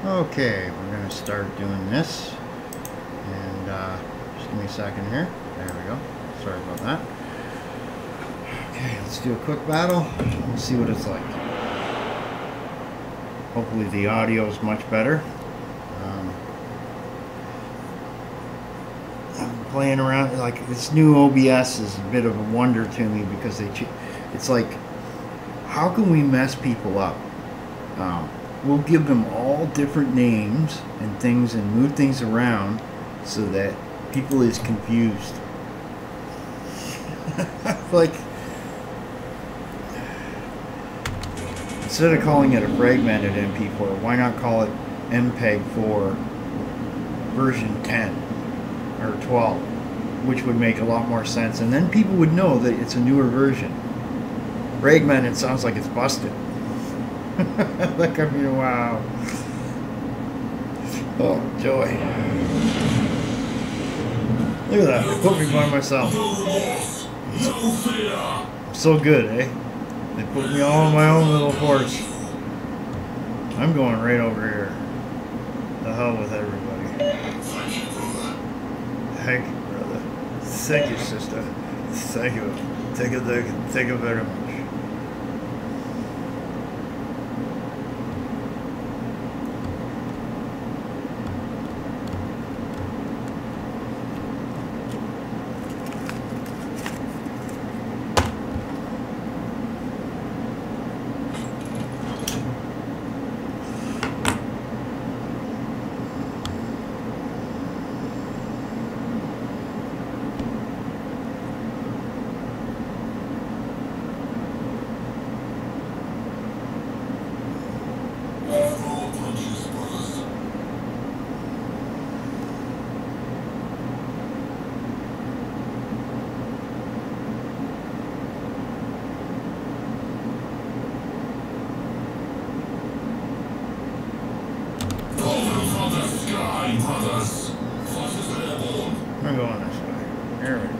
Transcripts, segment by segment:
Okay, we're going to start doing this, and just give me a second here. There we go. Sorry about that. Okay, let's do a quick battle. Let's see what it's like. Hopefully the audio is much better. I'm playing around, like this new OBS is a bit of a wonder to me because it's like, how can we mess people up? We'll give them all different names and things and move things around so that people is confused. Like, instead of calling it a fragmented MP4, why not call it MPEG-4 version 10 or 12, which would make a lot more sense, and then people would know that it's a newer version. Fragmented sounds like it's busted. Like, I mean, wow. Oh, joy. Look at that. They put me by myself. I'm so good, eh? They put me all on my own little horse. I'm going right over here. The hell with everybody. Thank you, brother. Thank you, sister. Thank you. Thank you very much. I'm going this way. There we go.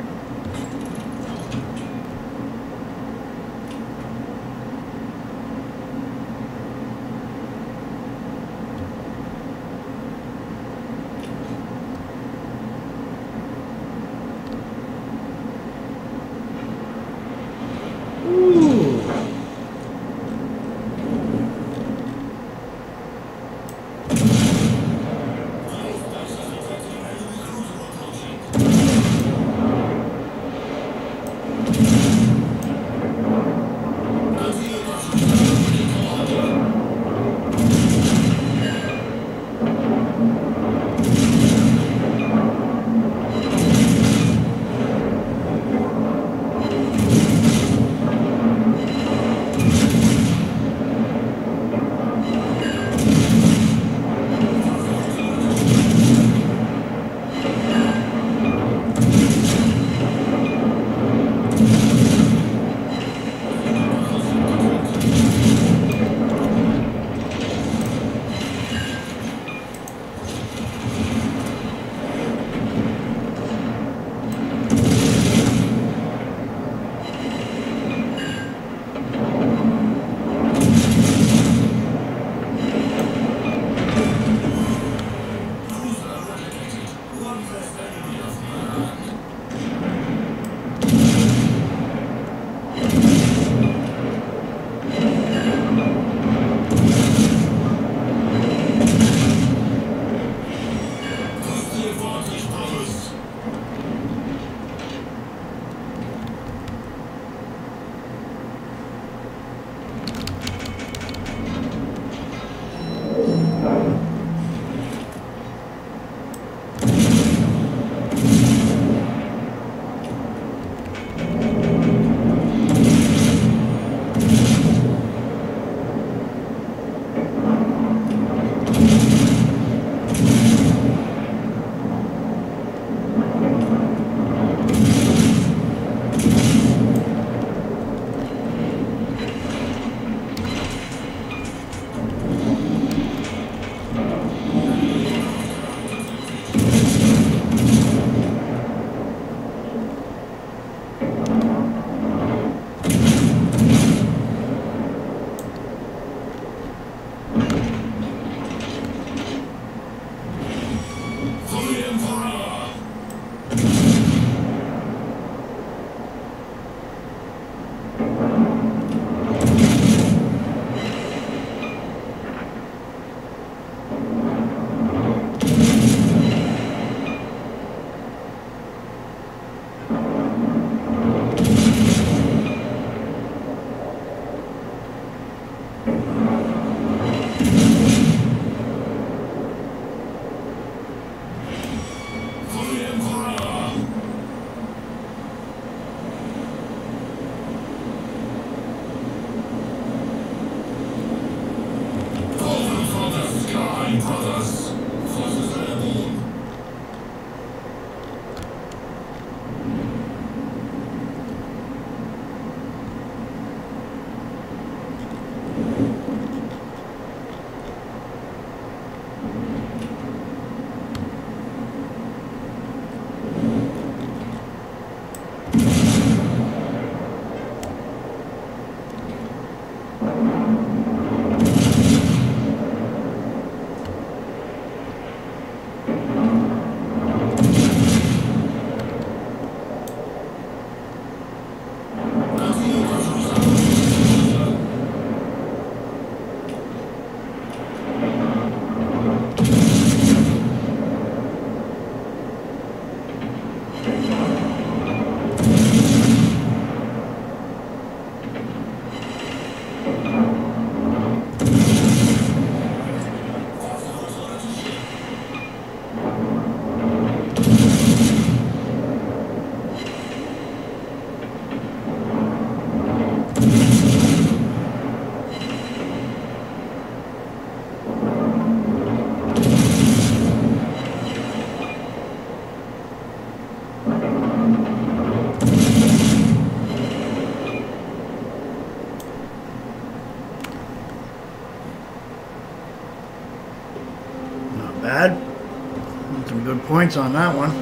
Bad. Some good points on that one.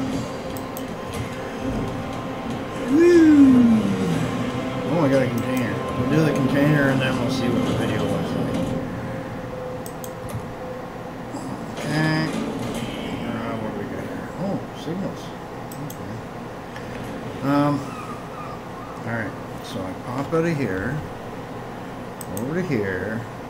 Woo! Oh, I got a container. We'll do the container and then we'll see what the video looks like. Okay. What do we got here? Oh, signals. Okay. Alright. So I pop out of here. Over to here.